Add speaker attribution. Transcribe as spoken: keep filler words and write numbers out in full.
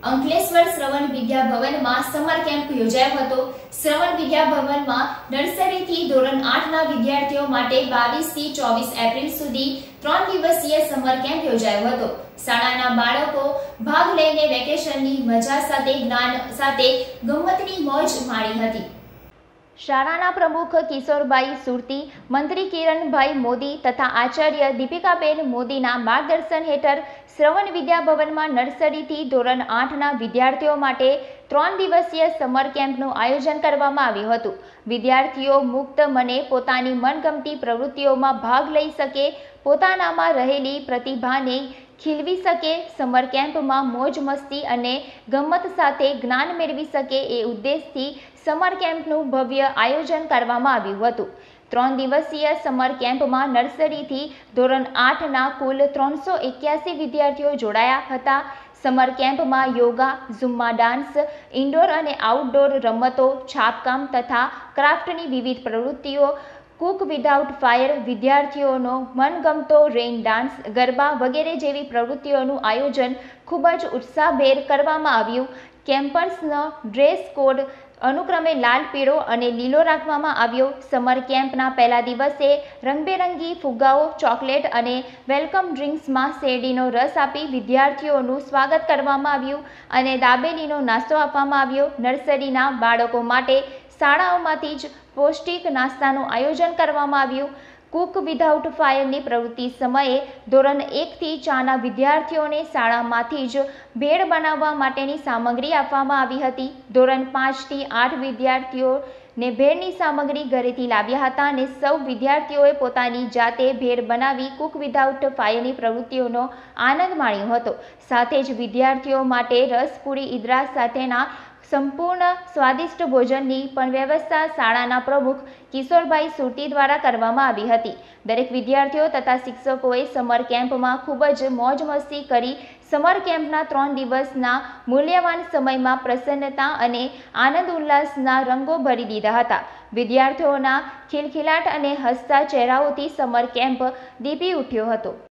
Speaker 1: અંકલેશ્વર શ્રવણ વિદ્યા ભવનમાં summer camp યોજાયો હતો। શ્રવણ વિદ્યા ભવનમાં નર્સરીથી ધોરણ આઠ ના વિદ્યાર્થીઓ માટે બાવીસ થી ચોવીસ એપ્રિલ સુધી ત્રણ દિવસીય સમર કેમ્પ યોજાયો હતો। શાળાના બાળકો ભાગ લઈને વેકેશનની મજા સાથે જ્ઞાન સાથે ગમ્મતની મોજ માણી હતી। શાળાના પ્રમુખ કિશોરભાઈ સુરતી, મંત્રી કિરણભાઈ મોદી તથા આચાર્ય દીપિકાબેન મોદીના માર્ગદર્શન હેઠળ શ્રવણ વિદ્યા ભવનમાં નર્સરીથી ધોરણ આઠ ના વિદ્યાર્થીઓ માટે ત્રણ દિવસીય સમર કેમ્પનું આયોજન કરવામાં આવ્યું હતું। વિદ્યાર્થીઓ મુક્ત મને પોતાની મનગમતી પ્રવૃત્તિઓમાં ભાગ લઈ શકે, પોતાનામાં રહેલી પ્રતિભાને ખીલવી શકે, સમર કેમ્પમાં મોજ મસ્તી અને ગમ્મત સાથે જ્ઞાન મેળવી શકે એ ઉદ્દેશથી સમર કેમ્પનું ભવ્ય આયોજન કરવામાં આવ્યું હતું। ત્રણ દિવસીય સમર કેમ્પમાં નર્સરીથી ધોરણ આઠ ના કુલ ત્રણસો એક્યાસી વિદ્યાર્થીઓ જોડાયા હતા। સમર કેમ્પમાં યોગા, ઝુમ્મા ડાન્સ, ઇન્ડોર અને આઉટડોર રમતો, છાપકામ તથા ક્રાફ્ટની વિવિધ પ્રવૃત્તિઓ, કુક વિધાઉટ ફાયર, વિદ્યાર્થીઓનો મનગમતો રેઇન ડાન્સ, ગરબા વગેરે જેવી પ્રવૃત્તિઓનું આયોજન ખૂબ જ ઉત્સાહભેર કરવામાં આવ્યું। કેમ્પર્સનો ડ્રેસ કોડ અનુક્રમે લાલ, પીળો અને લીલો રાખવામાં આવ્યો। સમર કેમ્પના પહેલા દિવસે રંગબેરંગી ફુગ્ગાઓ, ચોકલેટ અને વેલકમ ડ્રિંક્સમાં શેરડીનો રસ આપી વિદ્યાર્થીઓનું સ્વાગત કરવામાં આવ્યું અને દાબેલીનો નાસ્તો આપવામાં આવ્યો। નર્સરીના બાળકો માટે શાળાઓમાંથી જ પૌષ્ટિક નાસ્તાનું આયોજન કરવામાં આવ્યું। કુક વિધાઉટ ફાયરની પ્રવૃત્તિ સમયે ધોરણ એક થી ચારના વિદ્યાર્થીઓને શાળામાંથી જ ભેળ બનાવવા માટેની સામગ્રી આપવામાં આવી હતી। ધોરણ પાંચ થી આઠ વિદ્યાર્થીઓને ભેળની સામગ્રી ઘરેથી લાવ્યા હતા અને સૌ વિદ્યાર્થીઓએ પોતાની જાતે ભેળ બનાવી કુક વિધાઉટ ફાયરની પ્રવૃત્તિઓનો આનંદ માણ્યો હતો। સાથે જ વિદ્યાર્થીઓ માટે રસપુરી ઈદરા સાથેના સંપૂર્ણ સ્વાદિષ્ટ ભોજનની પણ વ્યવસ્થા શાળાના પ્રમુખ કિશોરભાઈ સુરતી દ્વારા કરવામાં આવી હતી। દરેક વિદ્યાર્થીઓ તથા શિક્ષકોએ સમર કેમ્પમાં ખૂબ જ મોજ મસ્તી કરી સમર કેમ્પના ત્રણ દિવસના મૂલ્યવાન સમયમાં પ્રસન્નતા અને આનંદ ઉલ્લાસના રંગો ભરી દીધા હતા। વિદ્યાર્થીઓના ખિલખિલાટ અને હસતા ચહેરાઓથી સમર કેમ્પ દીપી ઉઠ્યો હતો।